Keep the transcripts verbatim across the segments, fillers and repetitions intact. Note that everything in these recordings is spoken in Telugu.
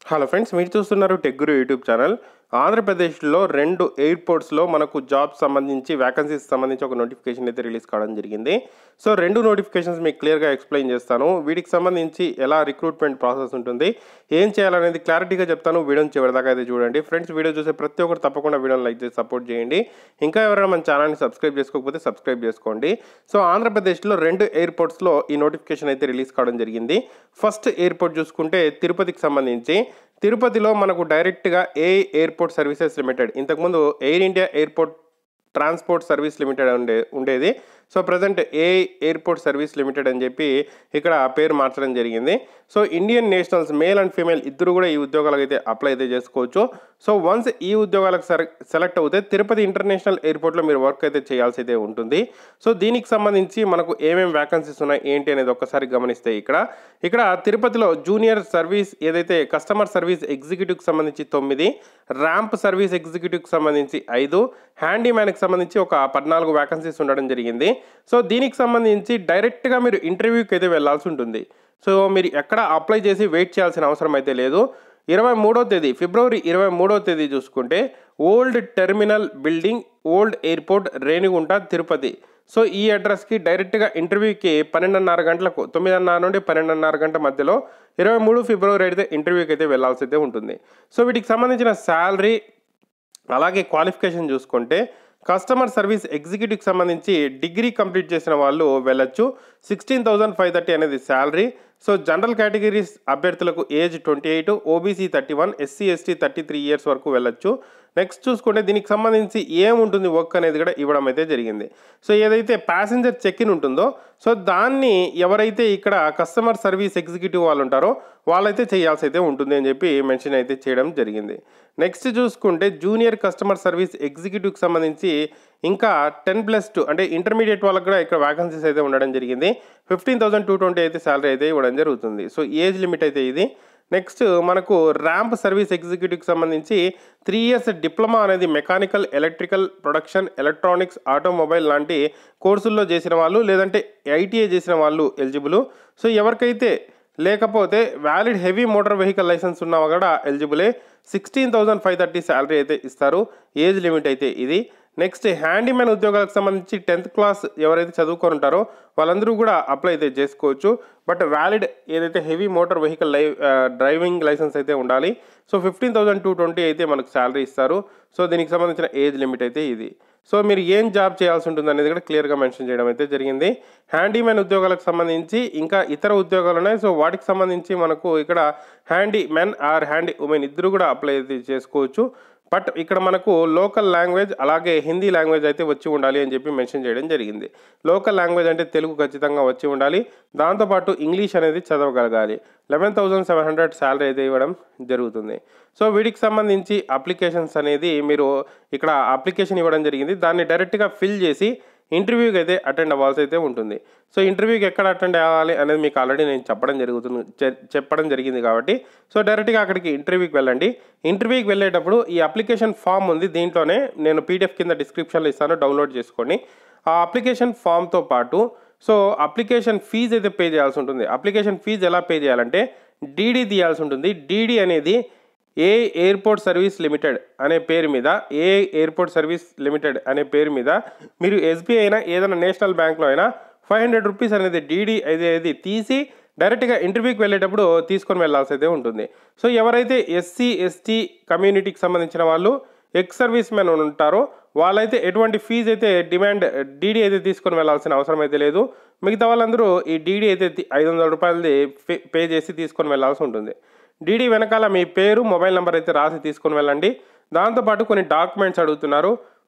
హలో ఫ్రెండ్స్, మీరు చూస్తున్నారు టెక్ గురు యూట్యూబ్ ఛానల్. ఆంధ్రప్రదేశ్లో రెండు ఎయిర్పోర్ట్స్లో మనకు జాబ్ సంబంధించి వ్యాకెన్సీస్ సంబంధించి ఒక నోటిఫికేషన్ అయితే రిలీజ్ కావడం జరిగింది. సో రెండు నోటిఫికేషన్స్ మీకు క్లియర్గా ఎక్స్ప్లెయిన్ చేస్తాను. వీటికి సంబంధించి ఎలా రిక్రూట్మెంట్ ప్రాసెస్ ఉంటుంది, ఏం చేయాలనేది క్లారిటీగా చెప్తాను. వీడియోని చివరిదాకా అయితే చూడండి. ఫ్రెండ్స్, వీడియో చూసే ప్రతి ఒక్కరు తప్పకుండా వీడియోని లైక్ చేసి సపోర్ట్ చేయండి. ఇంకా ఎవరైనా మన ఛానల్ని సబ్స్క్రైబ్ చేసుకోకపోతే సబ్స్క్రైబ్ చేసుకోండి. సో ఆంధ్రప్రదేశ్లో రెండు ఎయిర్పోర్ట్స్లో ఈ నోటిఫికేషన్ అయితే రిలీజ్ కావడం జరిగింది. ఫస్ట్ ఎయిర్పోర్ట్ చూసుకుంటే తిరుపతికి సంబంధించి. తిరుపతిలో మనకు డైరెక్ట్గా ఏ ఎయిర్పోర్ట్ సర్వీసెస్ లిమిటెడ్, ఇంతకుముందు air India airport transport service limited ఉండే ఉండేది so present A airport service limited అని చెప్పి ఇక్కడ పేరు మార్చడం జరిగింది. So Indian nationals male and female ఇద్దరు కూడా ఈ ఉద్యోగాలకు అయితే అప్లై అయితే చేసుకోవచ్చు. సో వన్స్ ఈ ఉద్యోగాలకు సెలెక్ట్ అవుతే తిరుపతి ఇంటర్నేషనల్ ఎయిర్పోర్ట్లో మీరు వర్క్ అయితే చేయాల్సి అయితే ఉంటుంది. సో దీనికి సంబంధించి మనకు ఏమేమి వ్యాకెన్సీస్ ఉన్నాయి ఏంటి అనేది ఒక్కసారి గమనిస్తే ఇక్కడ ఇక్కడ తిరుపతిలో జూనియర్ సర్వీస్ ఏదైతే కస్టమర్ సర్వీస్ ఎగ్జిక్యూటివ్కి సంబంధించి తొమ్మిది, ర్యాంప్ సర్వీస్ ఎగ్జిక్యూటివ్కి సంబంధించి ఐదు, హ్యాండీమ్యాన్కి సంబంధించి ఒక పద్నాలుగు వ్యాకెన్సీస్ ఉండడం జరిగింది. సో దీనికి సంబంధించి డైరెక్ట్గా మీరు ఇంటర్వ్యూకి అయితే వెళ్ళాల్సి ఉంటుంది. సో మీరు ఎక్కడ అప్లై చేసి వెయిట్ చేయాల్సిన అవసరం అయితే లేదు. ఇరవై మూడో తేదీ ఫిబ్రవరి ఇరవై మూడో తేదీ చూసుకుంటే old terminal building, old airport, Renigunta, Tirupati. So ఈ అడ్రస్కి డైరెక్ట్గా ఇంటర్వ్యూకి పన్నెండున్నర గంటలకు తొమ్మిదిన్నర నుండి పన్నెండున్నర గంట మధ్యలో ఇరవై మూడు ఫిబ్రవరి అయితే ఇంటర్వ్యూకి అయితే వెళ్ళాల్సి అయితే ఉంటుంది. సో వీటికి సంబంధించిన శాలరీ అలాగే క్వాలిఫికేషన్ చూసుకుంటే కస్టమర్ సర్వీస్ ఎగ్జిక్యూటివ్కి సంబంధించి డిగ్రీ కంప్లీట్ చేసిన వాళ్ళు వెళ్ళొచ్చు. సిక్స్టీన్ థౌజండ్ ఫైవ్ థర్టీ అనేది శాలరీ. సో జనరల్ కేటగిరీస్ అభ్యర్థులకు age twenty eight, OBC thirty one, SC ST thirty three years వరకు వెళ్ళొచ్చు. నెక్స్ట్ చూసుకుంటే దీనికి సంబంధించి ఏముంటుంది వర్క్ అనేది కూడా ఇవ్వడం అయితే జరిగింది. సో ఏదైతే ప్యాసింజర్ చెక్ ఇన్ ఉంటుందో సో దాన్ని ఎవరైతే ఇక్కడ కస్టమర్ సర్వీస్ ఎగ్జిక్యూటివ్ వాళ్ళు ఉంటారో వాళ్ళైతే చేయాల్సి అయితే ఉంటుంది అని చెప్పి మెన్షన్ అయితే చేయడం జరిగింది. నెక్స్ట్ చూసుకుంటే జూనియర్ కస్టమర్ సర్వీస్ ఎగ్జిక్యూటివ్కి సంబంధించి ఇంకా టెన్ ప్లస్ టూ అంటే ఇంటర్మీడియట్ వాళ్ళకి కూడా ఇక్కడ వ్యాకెన్సీస్ అయితే ఉండడం జరిగింది. ఫిఫ్టీన్ థౌసండ్ టూ ట్వంటీ అయితే శాలరీ అయితే ఇవ్వడం జరుగుతుంది. సో ఏజ్ లిమిట్ అయితే ఇది. నెక్స్ట్ మనకు ర్యాంప్ సర్వీస్ ఎగ్జిక్యూటివ్కి సంబంధించి త్రీ ఇయర్స్ డిప్లొమా అనేది mechanical, electrical, production, electronics, automobile లాంటి కోర్సుల్లో చేసిన వాళ్ళు లేదంటే ఐటీఐ చేసిన వాళ్ళు ఎలిజిబుల్. సో ఎవరికైతే లేకపోతే valid heavy motor vehicle licence ఉన్నా కూడా ఎలిజిబులే. Sixteen thousand five thirty salary అయితే ఇస్తారు. ఏజ్ లిమిట్ అయితే ఇది. నెక్స్ట్ హ్యాండీమ్యాన్ ఉద్యోగాలకు సంబంధించి టెన్త్ క్లాస్ ఎవరైతే చదువుకొని ఉంటారో వాళ్ళందరూ కూడా అప్లై అయితే చేసుకోవచ్చు. బట్ వ్యాలిడ్ ఏదైతే హెవీ మోటార్ వెహికల్ లై డ్రైవింగ్ లైసెన్స్ అయితే ఉండాలి. So fifteen thousand two twenty అయితే మనకు శాలరీ ఇస్తారు. సో దీనికి సంబంధించిన ఏజ్ లిమిట్ అయితే ఇది. సో మీరు ఏం జాబ్ చేయాల్సి ఉంటుంది అనేది కూడా క్లియర్గా మెన్షన్ చేయడం అయితే జరిగింది. హ్యాండీమ్యాన్ ఉద్యోగాలకు సంబంధించి ఇంకా ఇతర ఉద్యోగాలు ఉన్నాయి. సో వాటికి సంబంధించి మనకు ఇక్కడ హ్యాండీమ్యాన్ ఆర్ హ్యాండీ ఉమెన్ ఇద్దరు కూడా అప్లై అయితే చేసుకోవచ్చు. బట్ ఇక్కడ మనకు లోకల్ లాంగ్వేజ్ అలాగే హిందీ లాంగ్వేజ్ అయితే వచ్చి ఉండాలి అని చెప్పి మెన్షన్ చేయడం జరిగింది. లోకల్ లాంగ్వేజ్ అంటే తెలుగు ఖచ్చితంగా వచ్చి ఉండాలి. దాంతోపాటు ఇంగ్లీష్ అనేది చదవగలగాలి. Eleven thousand seven hundred salary అయితే ఇవ్వడం జరుగుతుంది. సో వీటికి సంబంధించి అప్లికేషన్స్ అనేది మీరు ఇక్కడ అప్లికేషన్ ఇవ్వడం జరిగింది. దాన్ని డైరెక్ట్గా ఫిల్ చేసి ఇంటర్వ్యూకి అయితే అటెండ్ అవ్వాల్సి అయితే ఉంటుంది. సో ఇంటర్వ్యూకి ఎక్కడ అటెండ్ అవ్వాలి అనేది మీకు ఆల్రెడీ నేను చెప్పడం జరుగుతుంది చెప్పడం జరిగింది కాబట్టి సో డైరెక్ట్గా అక్కడికి ఇంటర్వ్యూకి వెళ్ళండి. ఇంటర్వ్యూకి వెళ్ళేటప్పుడు ఈ అప్లికేషన్ ఫామ్ ఉంది, దీంట్లోనే నేను పీడిఎఫ్ కింద డిస్క్రిప్షన్లో ఇస్తాను, డౌన్లోడ్ చేసుకోండి. ఆ అప్లికేషన్ ఫామ్తో పాటు సో అప్లికేషన్ ఫీజు అయితే పే చేయాల్సి ఉంటుంది. అప్లికేషన్ ఫీజు ఎలా పే చేయాలంటే డీడీ తీయాల్సి ఉంటుంది. డీడీ అనేది ఏ ఎయిర్పోర్ట్ సర్వీస్ లిమిటెడ్ అనే పేరు మీద ఏ ఎయిర్పోర్ట్ సర్వీస్ లిమిటెడ్ అనే పేరు మీద మీరు ఎస్బీఐ అయినా ఏదైనా నేషనల్ బ్యాంక్లో అయినా ఫైవ్ హండ్రెడ్ రూపీస్ అనేది డీడీ అనేది తీసి డైరెక్ట్గా ఇంటర్వ్యూకి వెళ్ళేటప్పుడు తీసుకొని వెళ్ళాల్సి అయితే ఉంటుంది. సో ఎవరైతే ఎస్సీ ఎస్టీ కమ్యూనిటీకి సంబంధించిన వాళ్ళు ఎక్స్ సర్వీస్ మెన్ ఉంటారో వాళ్ళైతే ఎటువంటి ఫీజు అయితే డిమాండ్ డీడీ అయితే తీసుకొని వెళ్ళాల్సిన అవసరం అయితే లేదు. మిగతా వాళ్ళందరూ ఈ డీడీ అయితే ఐదు వందల రూపాయలది పే చేసి తీసుకొని వెళ్ళాల్సి ఉంటుంది. డీడీ వెనకాల మీ పేరు, మొబైల్ నెంబర్ అయితే రాసి తీసుకొని వెళ్ళండి. దాంతోపాటు కొన్ని డాక్యుమెంట్స్ అడుగుతున్నారు,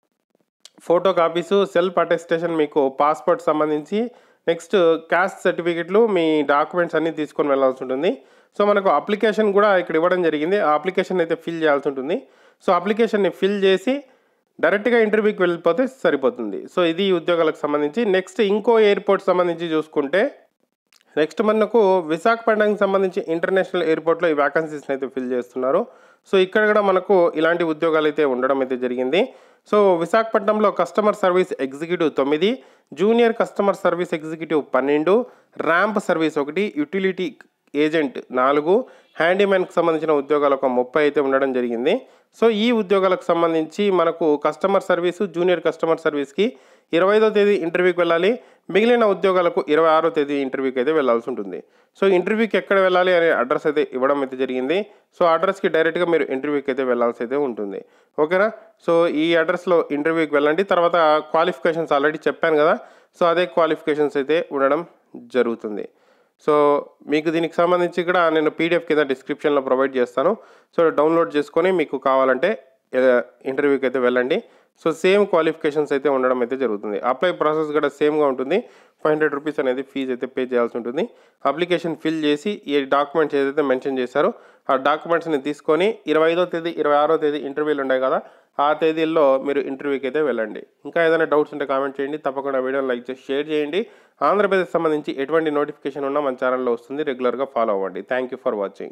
ఫోటో కాపీసు, సెల్ఫ్ అటెస్టేషన్, మీకు పాస్పోర్ట్ సంబంధించి, నెక్స్ట్ క్యాస్ట్ సర్టిఫికెట్లు, మీ డాక్యుమెంట్స్ అన్నీ తీసుకొని వెళ్ళాల్సి ఉంటుంది. సో మనకు అప్లికేషన్ కూడా ఇక్కడ ఇవ్వడం జరిగింది. ఆ అప్లికేషన్ అయితే ఫిల్ చేయాల్సి ఉంటుంది. సో అప్లికేషన్ని ఫిల్ చేసి డైరెక్ట్గా ఇంటర్వ్యూకి వెళ్ళిపోతే సరిపోతుంది. సో ఇది ఉద్యోగాలకు సంబంధించి. నెక్స్ట్ ఇంకో ఎయిర్పోర్ట్ సంబంధించి చూసుకుంటే నెక్స్ట్ మనకు విశాఖపట్నంకి సంబంధించి ఇంటర్నేషనల్ ఎయిర్పోర్ట్లో ఈ వ్యాకెన్సీస్ని అయితే ఫిల్ చేస్తున్నారు. సో ఇక్కడ కూడా మనకు ఇలాంటి ఉద్యోగాలు అయితే ఉండడం అయితే జరిగింది. సో విశాఖపట్నంలో కస్టమర్ సర్వీస్ ఎగ్జిక్యూటివ్ తొమ్మిది, జూనియర్ కస్టమర్ సర్వీస్ ఎగ్జిక్యూటివ్ పన్నెండు, ర్యాంప్ సర్వీస్ ఒకటి, యూటిలిటీ ఏజెంట్ నాలుగు, హ్యాండీమ్యాన్కి సంబంధించిన ఉద్యోగాలు ఒక ముప్పై అయితే ఉండడం జరిగింది. సో ఈ ఉద్యోగాలకు సంబంధించి మనకు కస్టమర్ సర్వీసు, జూనియర్ కస్టమర్ సర్వీస్కి ఇరవై ఐదో తేదీ ఇంటర్వ్యూకి వెళ్ళాలి. మిగిలిన ఉద్యోగాలకు ఇరవై ఆరో తేదీ ఇంటర్వ్యూకి అయితే వెళ్ళాల్సి ఉంటుంది. సో ఇంటర్వ్యూకి ఎక్కడ వెళ్ళాలి అనే అడ్రస్ అయితే ఇవ్వడం అయితే జరిగింది. సో అడ్రస్కి డైరెక్ట్గా మీరు ఇంటర్వ్యూకి అయితే వెళ్ళాల్సి అయితే ఉంటుంది. ఓకేనా? సో ఈ అడ్రస్లో ఇంటర్వ్యూకి వెళ్ళండి. తర్వాత క్వాలిఫికేషన్స్ ఆల్రెడీ చెప్పాను కదా, సో అదే క్వాలిఫికేషన్స్ అయితే ఉండడం జరుగుతుంది. సో మీకు దీనికి సంబంధించి కూడా నేను పీడిఎఫ్ కింద డిస్క్రిప్షన్లో ప్రొవైడ్ చేస్తాను. సో డౌన్లోడ్ చేసుకొని మీకు కావాలంటే ఇంటర్వ్యూకి అయితే వెళ్ళండి. సో సేమ్ క్వాలిఫికేషన్స్ అయితే ఉండడం అయితే జరుగుతుంది. అప్లై ప్రాసెస్ కూడా సేమ్గా ఉంటుంది. ఫైవ్ హండ్రెడ్ రూపీస్ అనేది ఫీజు అయితే పే చేయాల్సి ఉంటుంది. అప్లికేషన్ ఫిల్ చేసి ఈ డాక్యుమెంట్స్ ఏదైతే మెన్షన్ చేశారో ఆ డాక్యుమెంట్స్ని తీసుకొని ఇరవై ఐదో తేదీ ఇరవై ఆరో తేదీ ఇంటర్వ్యూలు ఉన్నాయి కదా, ఆ తేదీల్లో మీరు ఇంటర్వ్యూకి అయితే వెళ్ళండి. ఇంకా ఏదైనా డౌట్స్ ఉంటే కామెంట్ చేయండి. తప్పకుండా వీడియోని లైక్ చేసి షేర్ చేయండి. ఆంధ్రప్రదేశ్ సంబంధించి ఎటువంటి నోటిఫికేషన్ ఉన్నా మన ఛానల్లో వస్తుంది. రెగ్యులర్గా ఫాలో అవ్వండి. Thank you for watching.